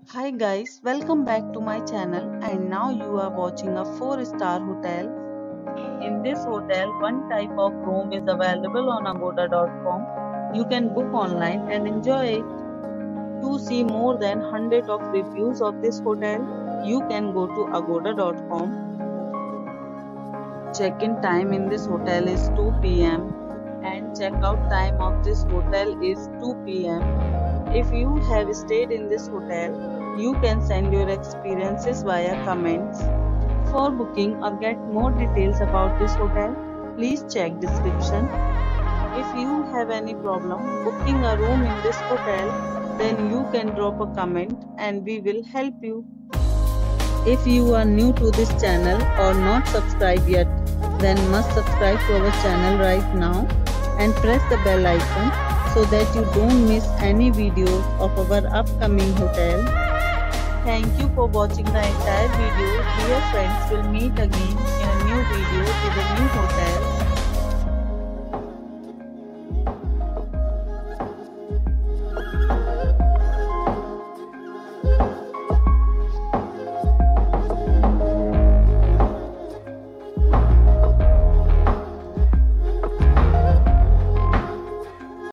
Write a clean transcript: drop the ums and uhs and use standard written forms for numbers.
Hi guys, welcome back to my channel and now you are watching a 4-star hotel. In this hotel, one type of room is available on agoda.com. You can book online and enjoy it. To see more than 100 of reviews of this hotel, you can go to agoda.com. Check-in time in this hotel is 2 p.m. and check-out time of this hotel is 2 p.m. If you have stayed in this hotel, you can send your experiences via comments. For booking or get more details about this hotel, please check description. If you have any problem booking a room in this hotel, then you can drop a comment and we will help you. If you are new to this channel or not subscribed yet, then must subscribe to our channel right now and press the bell icon so that you don't miss any videos of our upcoming hotel. Thank you for watching the entire video. Dear friends, will meet again in a new video with a new hotel.